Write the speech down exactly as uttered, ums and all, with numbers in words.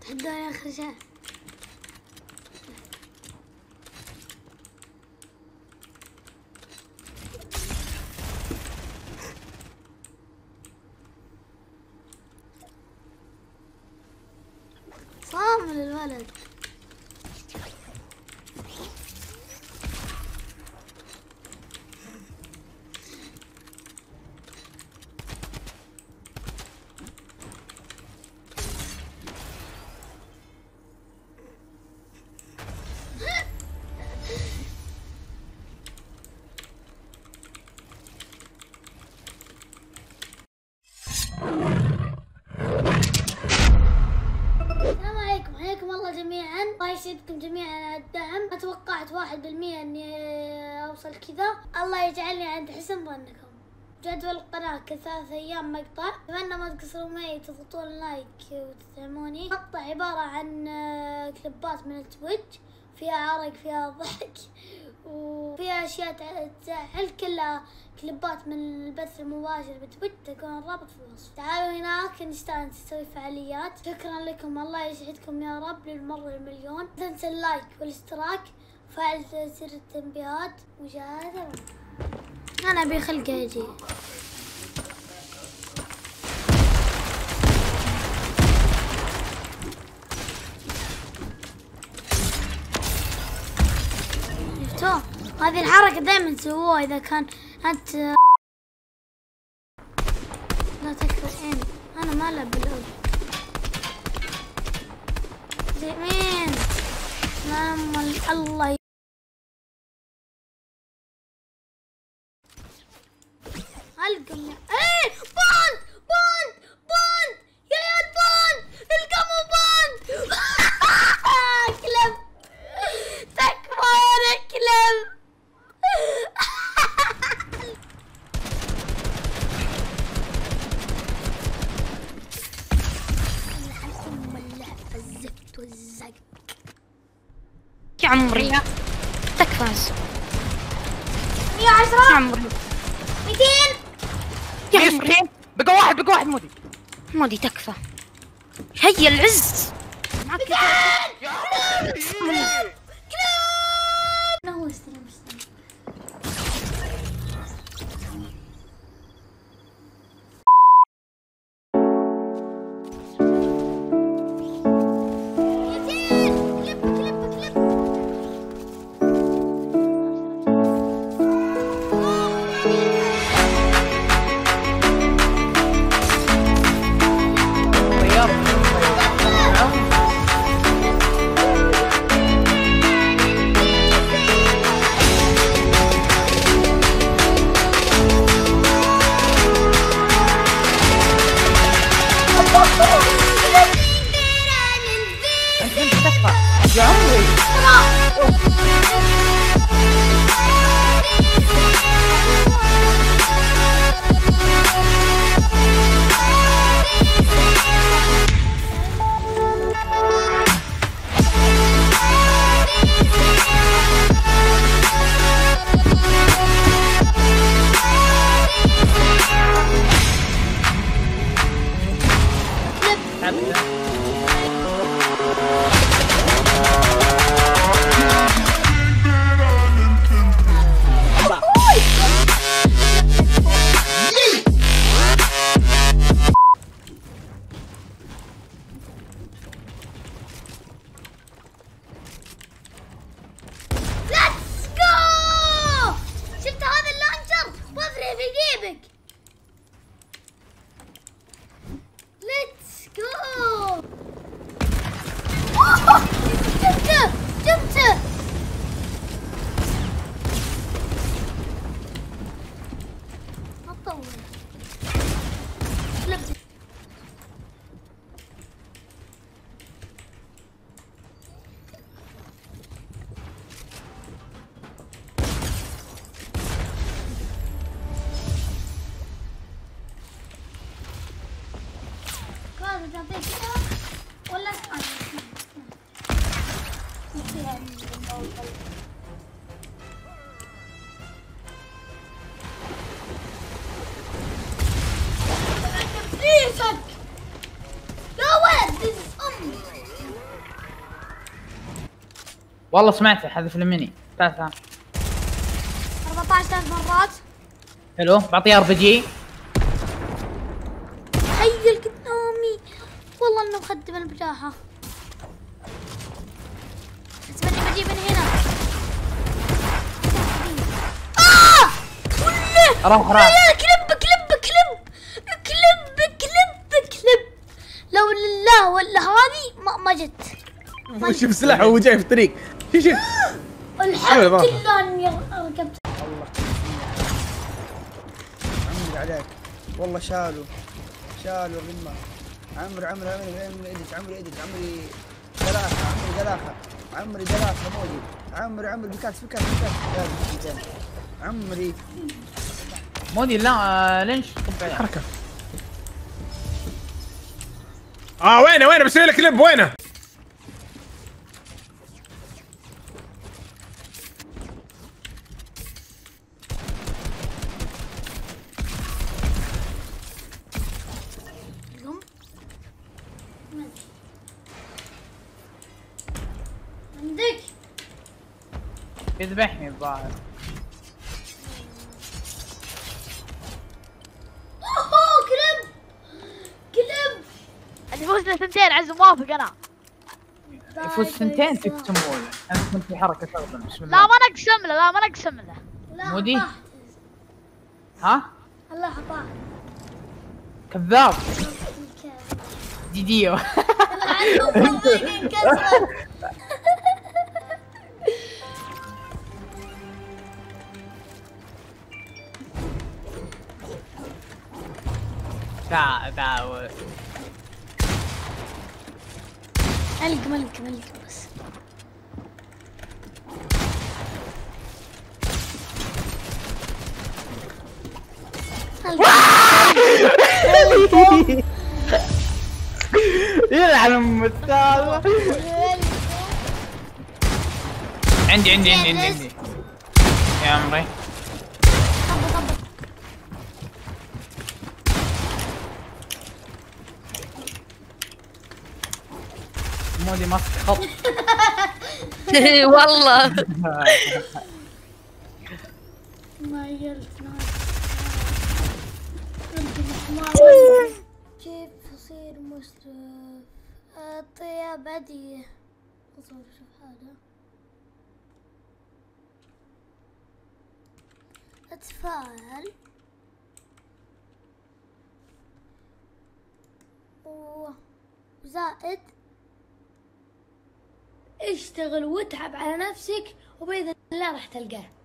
تحدوني آخر شيء. صامل الولد. جميعا الله يسعدكم جميعا على الدعم. ما توقعت واحد بالمية اني اوصل كذا. الله يجعلني عند حسن ظنكم. جدول القناة كل ثلاث ايام مقطع. اتمنى ما تقصروا معي، تضغطون لايك وتدعموني. مقطع عبارة عن كليبات من التويتش، فيها عرق فيها ضحك وفيها اشياء تزعل، كلها كليبات من البث المباشر بتويتش. تكون الرابط في الوصف. تعالوا هناك نستانس نسوي فعاليات. شكرا لكم، الله يسعدكم يا رب للمرة المليون. لا تنسى اللايك والاشتراك وفعل زر التنبيهات. مشاهدة. انا ابي خلقه يجي. شفتوه؟ هذه الحركة دائما تسووها اذا كان انت لا تكفين. انا ما العب بالأول. مين؟ ما الله القم. ايه بوند بوند بوند يا يا بوند القموا بوند. كلب تكفى يا كلب. الزفت والزق يا عمري. تكفى مية وعشرة يا عمري. ميتين يا عمري. بقى واحد بقى واحد. مودي مودي تكفى. هيا العز معك. يا عمري كلاب كلاب. هو استلم استلم. يا عمري ليتس جو. جبته جبته. ما تطول. ولا اسمع ريسك يا ولد. امي والله سمعته حذف المني. تعال تعال. أربعة عشر ثلاث مرات. حلو بعطيه ار بي جي. تخيل قدامي والله انه مخدم البجاحة. بس بجيب من هنا. آه! كله راح راح. كلب كلب كلب كلب كلب كلب. لو لله ولا هذه ما ما جت. شوف سلاح وهو جاي في الطريق. شوف شوف الحمد لله اني ركبت. الله عمري عليك والله. شالوا شالوا الرمة. عمري عمري عمري عمري ادري عمري ادري عمري دلاخة عمري دلاخة عمري دلاخة مودي. عمري عمري بكاس بكاس بكاس عمري مودي. لا آه ليش طب حركة. اه وينه وينه بسوي لك كليب وينه؟ عندك يذبحني الظاهر. اوه كلب كلب. اللي فوزنا سنتين عز موافق انا. يفوز سنتين تكتمون. انا كنت في حركه تغضب. بسم الله. لا ما نقسم له لا ما نقسم له. لا مودي؟ طاحت. ها؟ الله طاحت. كذاب. ديديو. تعال تعال. ملك ملك ملك بس. يلعن ام التالة. عندي عندي عندي عندي عندي يا عمري. مودي ماسك خط. والله ما يلت كيف اصير مسرف؟ طيب بدي اصور. شوف هذا اتفاعل وزائد اشتغل واتعب على نفسك وبإذن الله راح تلقاه.